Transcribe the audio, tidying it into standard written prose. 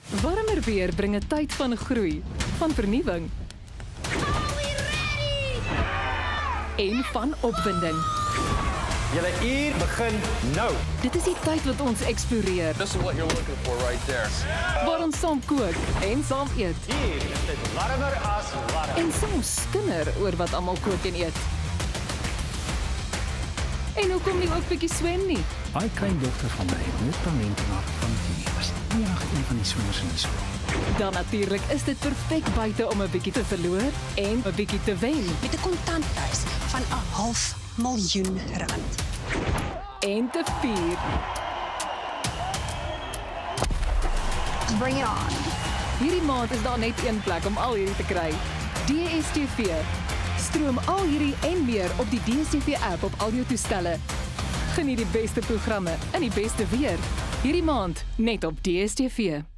Warmer weer bring 'n tyd van groei, van vernuwing. En van opwinding. Julle uur begin nou. Dit is die tyd wat ons eksploreer, This is what you're looking for right there. waar ons saam kook en saam eet. Hier is dit warmer as warm. En soms skinder oor wat almal kook en eet. En hoekom nie ook bietjie swem nie? Daai kleindogter van my het net talent na van die was enig een van die swemmers in die skool. Dan natuurlik is dit perfek buite om 'n bietjie te verloor en 'n bietjie te wen. Met 'n kontantprys van 500.000 rand. En te vier. Bring it on. Hierdie maand is daar net een plek om al hierdie te kry. DStv. Stroom al hierdie en meer op die DStv app op al jou toestelle. Geniet die beste programme in die beste weer. Hierdie maand net op DStv.